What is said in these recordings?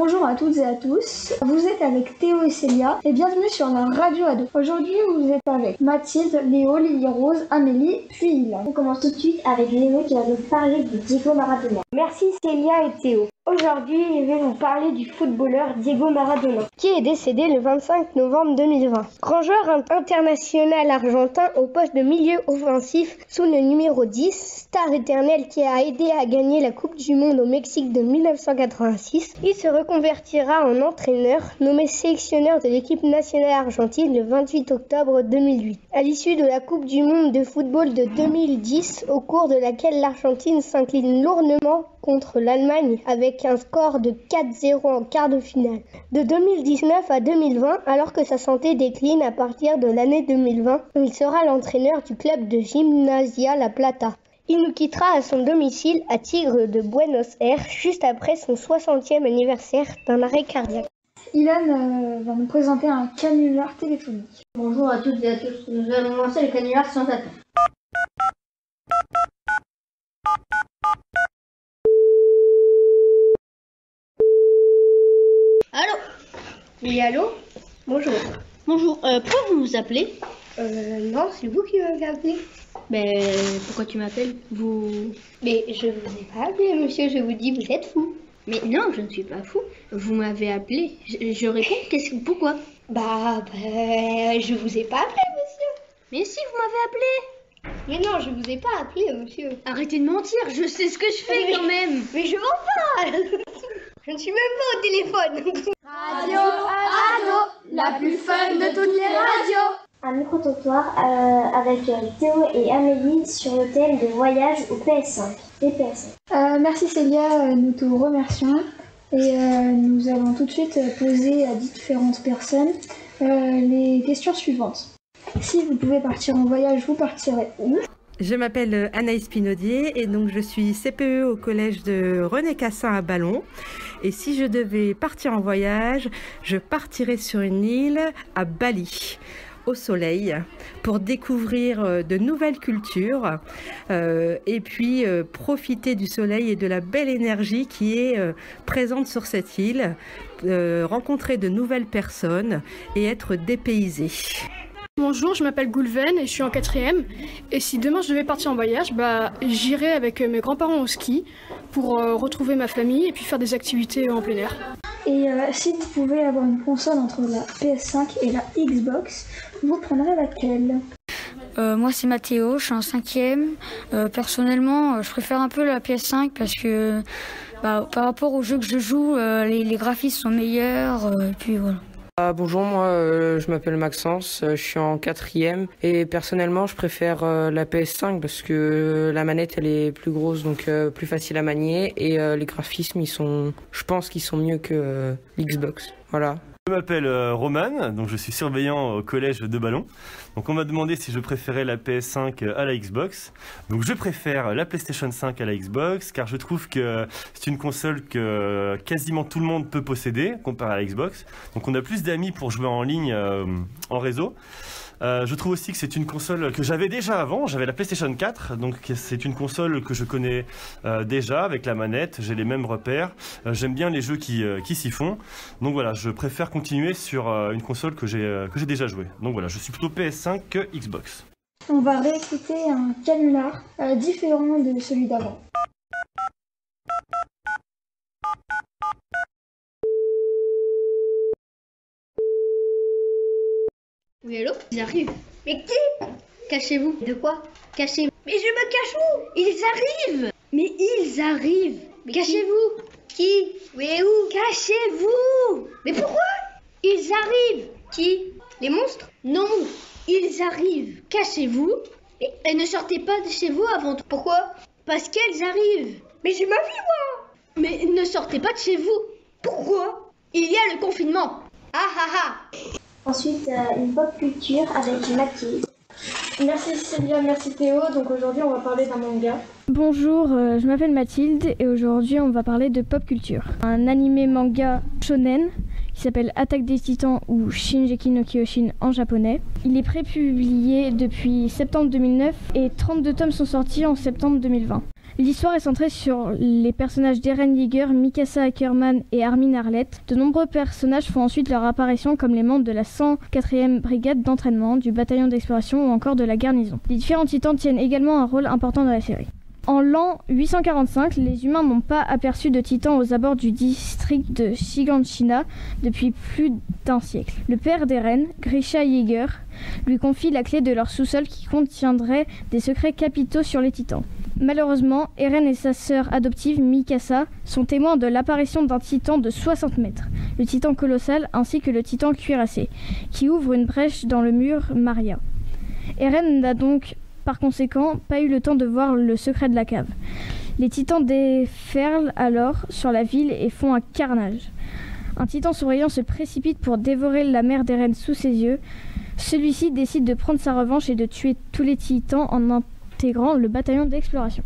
Bonjour à toutes et à tous, vous êtes avec Théo et Célia et bienvenue sur la radio ado. Aujourd'hui vous êtes avec Mathilde, Léo, Lily Rose, Amélie, puis Ilan. On commence tout de suite avec Léo qui va nous parler de Diego Maradona. Merci Célia et Théo. Aujourd'hui, je vais vous parler du footballeur Diego Maradona, qui est décédé le 25 novembre 2020. Grand joueur international argentin au poste de milieu offensif sous le numéro 10, star éternelle qui a aidé à gagner la Coupe du Monde au Mexique de 1986. Il se reconvertira en entraîneur, nommé sélectionneur de l'équipe nationale argentine le 28 octobre 2008. À l'issue de la Coupe du Monde de football de 2010, au cours de laquelle l'Argentine s'incline lourdement contre l'Allemagne avec un score de 4-0 en quart de finale. De 2019 à 2020, alors que sa santé décline à partir de l'année 2020, il sera l'entraîneur du club de Gimnasia La Plata. Il nous quittera à son domicile à Tigre de Buenos Aires juste après son 60e anniversaire d'un arrêt cardiaque. Ilan va nous présenter un canular téléphonique. Bonjour à toutes et à tous, nous allons lancer le canular sans attendre. Allô? Oui, allô? Bonjour. Bonjour, pourquoi vous vous appelez? Non, c'est vous qui m'avez appelé. Mais pourquoi tu m'appelles? Mais je vous ai pas appelé, monsieur, je vous dis, vous êtes fou. Mais non, je ne suis pas fou. Vous m'avez appelé. Je réponds, pourquoi? Je vous ai pas appelé, monsieur. Mais si, vous m'avez appelé. Mais non, je vous ai pas appelé, monsieur. Arrêtez de mentir, je sais ce que je fais quand même. Mais je mens pas. Je ne suis même pas au téléphone. Radio Ado, la plus fun de toutes les radios. Un micro-trottoir avec Théo et Amélie sur le thème de voyage au PS5. Les PS5. Merci Célia, nous te remercions. Et nous allons tout de suite poser à différentes personnes les questions suivantes. Si vous pouvez partir en voyage, vous partirez où? Je m'appelle Anaïs Pinaudier et donc je suis CPE au collège de René Cassin à Ballon. Et si je devais partir en voyage, je partirais sur une île à Bali, au soleil, pour découvrir de nouvelles cultures et puis profiter du soleil et de la belle énergie qui est présente sur cette île, rencontrer de nouvelles personnes et être dépaysé. Bonjour, je m'appelle Goulven et je suis en 4e. Et si demain je devais partir en voyage, j'irai avec mes grands-parents au ski pour retrouver ma famille et puis faire des activités en plein air. Et si vous pouvez avoir une console entre la PS5 et la Xbox, vous prendrez laquelle? Moi c'est Mathéo, je suis en 5e. Personnellement, je préfère un peu la PS5 parce que par rapport aux jeux que je joue, les graphismes sont meilleurs. Et puis voilà. Bonjour, moi je m'appelle Maxence, je suis en 4e et personnellement je préfère la PS5 parce que la manette elle est plus grosse donc plus facile à manier et les graphismes je pense qu'ils sont mieux que l'Xbox. Voilà. Je m'appelle Roman, donc je suis surveillant au collège de Ballon. Donc on m'a demandé si je préférais la PS5 à la Xbox. Donc je préfère la PlayStation 5 à la Xbox car je trouve que c'est une console que quasiment tout le monde peut posséder comparé à la Xbox. Donc on a plus d'amis pour jouer en ligne en réseau. Je trouve aussi que c'est une console que j'avais déjà avant, j'avais la PlayStation 4, donc c'est une console que je connais déjà avec la manette, j'ai les mêmes repères, j'aime bien les jeux qui s'y font, donc voilà, je préfère continuer sur une console que j'ai déjà jouée. Donc voilà, je suis plutôt PS5 que Xbox. On va réécouter un canular différent de celui d'avant. Oui, allô? Ils arrivent. Mais qui? Cachez-vous. De quoi? Cachez. Mais je me cache où? Ils arrivent. Mais ils arrivent. Mais cachez-vous. Qui? Oui, où? Cachez-vous. Mais pourquoi? Ils arrivent. Qui? Les monstres? Non. Ils arrivent. Cachez-vous. Et ne sortez pas de chez vous avant tout. Pourquoi? Parce qu'elles arrivent. Mais j'ai ma vie, moi. Mais ne sortez pas de chez vous. Pourquoi? Il y a le confinement. Ah ah ah. Ensuite, une pop culture avec Mathilde. Merci Célia, merci Théo. Donc aujourd'hui on va parler d'un manga. Bonjour, je m'appelle Mathilde et aujourd'hui on va parler de pop culture. Un animé manga shonen qui s'appelle Attaque des Titans ou Shingeki no Kyojin en japonais. Il est prépublié depuis septembre 2009 et 32 tomes sont sortis en septembre 2020. L'histoire est centrée sur les personnages d'Eren Yeager, Mikasa Ackerman et Armin Arlett. De nombreux personnages font ensuite leur apparition comme les membres de la 104e brigade d'entraînement, du bataillon d'exploration ou encore de la garnison. Les différents titans tiennent également un rôle important dans la série. En l'an 845, les humains n'ont pas aperçu de titans aux abords du district de Shiganshina depuis plus d'un siècle. Le père d'Eren, Grisha Yeager, lui confie la clé de leur sous-sol qui contiendrait des secrets capitaux sur les titans. Malheureusement, Eren et sa sœur adoptive Mikasa sont témoins de l'apparition d'un titan de 60 mètres, le titan colossal ainsi que le titan cuirassé, qui ouvre une brèche dans le mur Maria. Eren n'a donc par conséquent pas eu le temps de voir le secret de la cave. Les titans déferlent alors sur la ville et font un carnage. Un titan souriant se précipite pour dévorer la mère d'Eren sous ses yeux. Celui-ci décide de prendre sa revanche et de tuer tous les titans en intégrant le bataillon d'exploration.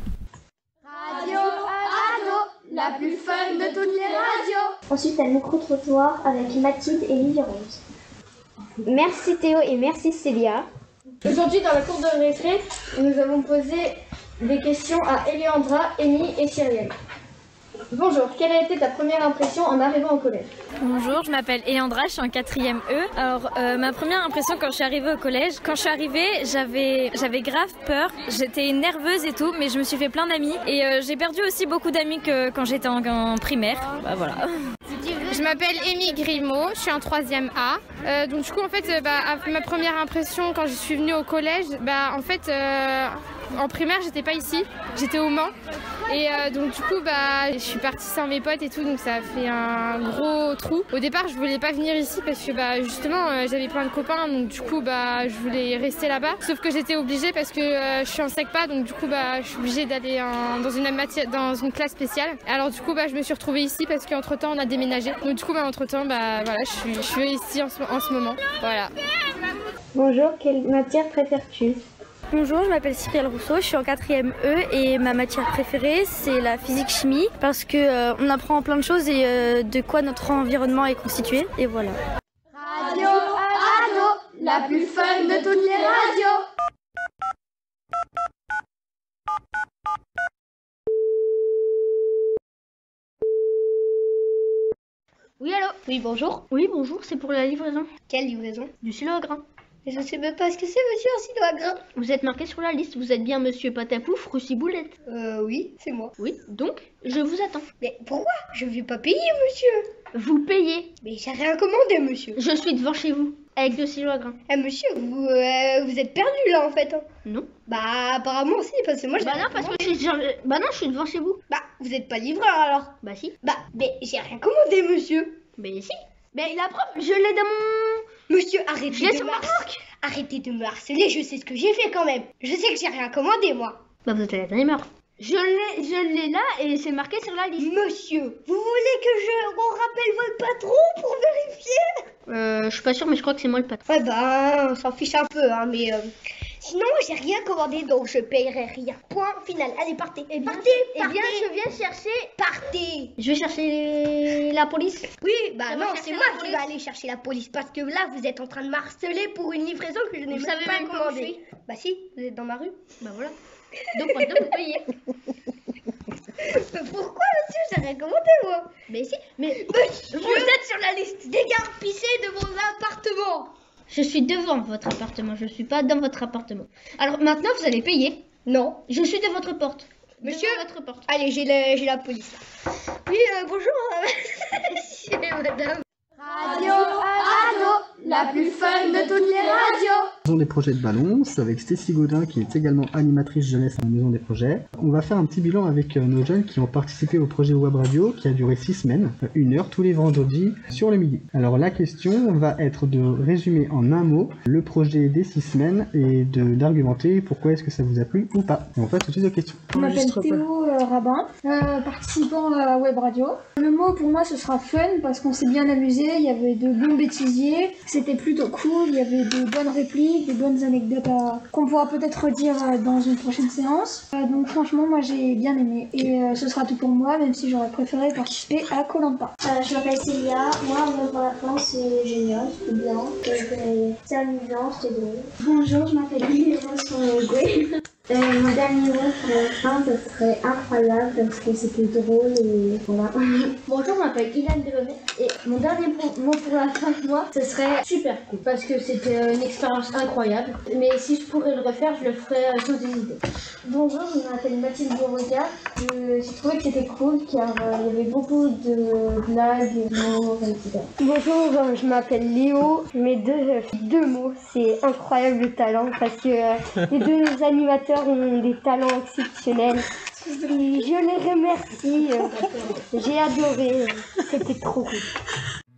Radio Anno, la plus fun de toutes les radios. Ensuite, un micro-trottoir avec Mathilde et Lily Rose. Merci Théo et merci Célia. Aujourd'hui, dans la cour de récré, nous avons posé des questions à Eleandra, Amy et Cyrielle. Bonjour, quelle a été ta première impression en arrivant au collège? Bonjour, je m'appelle Eleandra, je suis en 4e E. Alors, ma première impression quand je suis arrivée au collège, quand je suis arrivée, j'avais grave peur. J'étais nerveuse et tout, mais je me suis fait plein d'amis. Et j'ai perdu aussi beaucoup d'amis que quand j'étais en primaire. Bah voilà. Je m'appelle Amy Grimaud, je suis en 3e A. Donc du coup, en fait, ma première impression quand je suis venue au collège, en fait, en primaire, j'étais pas ici, j'étais au Mans. Et donc du coup, je suis partie sans mes potes et tout, donc ça a fait un gros trou. Au départ, je voulais pas venir ici parce que justement, j'avais plein de copains, donc du coup, je voulais rester là-bas. Sauf que j'étais obligée parce que je suis en SECPA, donc du coup, je suis obligée d'aller dans une classe spéciale. Alors du coup, je me suis retrouvée ici parce qu'entre-temps, on a déménagé. Donc du coup, entre-temps, voilà, je suis ici en ce moment. Voilà. Bonjour, quelle matière préfères-tu? Bonjour, je m'appelle Cyrielle Rousseau, je suis en 4e E et ma matière préférée c'est la physique-chimie parce que on apprend plein de choses et de quoi notre environnement est constitué et voilà. Radio Anno, la plus fun de toutes les radios. Oui, allô? Oui, bonjour. Oui, bonjour, c'est pour la livraison. Quelle livraison? Du silo à grain. Mais je ne sais même pas ce que c'est, monsieur, un silo à grain. Vous êtes marqué sur la liste, vous êtes bien monsieur Patapouf, rue Ciboulette. Oui, c'est moi. Oui, donc, je vous attends. Mais pourquoi? Je ne vais pas payer, monsieur. Vous payez. Mais j'ai rien commandé, monsieur. Je suis devant chez vous, avec 2 silos à grain. Eh, monsieur, vous êtes perdu, là, en fait. Hein. Non. Apparemment, aussi, parce que moi, non, parce que je suis devant chez vous. Vous êtes pas livreur, alors? Si. Mais j'ai rien commandé, monsieur. Mais si. Mais la preuve, je l'ai dans mon... Monsieur, arrêtez de me harceler, je sais ce que j'ai fait quand même. Je sais que j'ai rien commandé, moi. Vous êtes à la primeur. Je l'ai là et c'est marqué sur la liste. Monsieur, vous voulez que on rappelle votre patron pour vérifier? Je suis pas sûre, mais je crois que c'est moi le patron. On s'en fiche un peu, hein, mais... Sinon, j'ai rien commandé, donc je payerai rien. Point final. Allez, partez. Partez. Je viens chercher... Partez. Je vais chercher la police. Oui, non, c'est moi qui vais aller chercher la police. Parce que là, vous êtes en train de m'harceler pour une livraison que je n'ai même pas commandée. Si, vous êtes dans ma rue. Voilà. Donc, maintenant, vous payez. Pourquoi, monsieur? J'ai rien commandé, moi. Mais si, mais... Monsieur, vous êtes sur la liste des garpissés de mon appartement. Je suis devant votre appartement, je suis pas dans votre appartement. Alors maintenant, vous allez payer. Non. Je suis de votre porte. Monsieur, votre porte. Allez, j'ai la police là. Oui, bonjour, monsieur et madame. Radio Anno, la plus fun de toutes les radios. Maison des projets de ballon, c'est avec Stécie Gaudin qui est également animatrice jeunesse à la Maison des projets. On va faire un petit bilan avec nos jeunes qui ont participé au projet web radio qui a duré 6 semaines, 1 heure tous les vendredis sur le midi. Alors la question va être de résumer en un mot le projet des 6 semaines et d'argumenter pourquoi est-ce que ça vous a plu ou pas. Et on passe tout de suite aux questions. Je m'appelle Théo Rabin, participant à web radio. Le mot pour moi ce sera fun parce qu'on s'est bien amusé, il y avait de bons bêtisiers, c'était plutôt cool, il y avait de bonnes répliques, des bonnes anecdotes qu'on pourra peut-être redire dans une prochaine séance. Donc franchement moi j'ai bien aimé et ce sera tout pour moi, même si j'aurais préféré participer à Koh-Lanta. Je m'appelle Célia, moi pour la fin c'est génial, c'était bien, c'était amusant, c'était drôle. Bonjour, je m'appelle Lily Rose Goué. Mon dernier mot pour la fin, ce serait incroyable parce que c'était drôle et voilà. Bonjour, je m'appelle Ilan Delaunay et mon dernier mot pour la fin, moi, ce serait super cool parce que c'était une expérience incroyable. Mais si je pourrais le refaire, je le ferais sans hésiter. Bonjour, je m'appelle Mathilde Beauregard. J'ai trouvé que c'était cool car il y avait beaucoup de blagues, d'humour, etc. Bonjour, je m'appelle Léo. Mes deux mots, c'est incroyable le talent parce que les deux animateurs ont des talents exceptionnels. Et je les remercie. J'ai adoré. C'était trop cool.